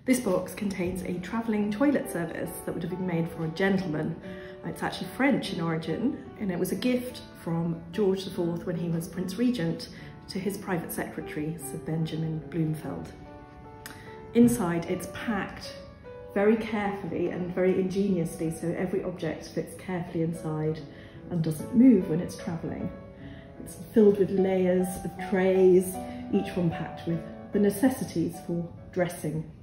This box contains a travelling toilet service that would have been made for a gentleman. It's actually French in origin, and it was a gift from George IV when he was Prince Regent to his private secretary, Sir Benjamin Bloomfield. Inside, it's packed very carefully and very ingeniously, so every object fits carefully inside and doesn't move when it's travelling. It's filled with layers of trays, each one packed with the necessities for dressing.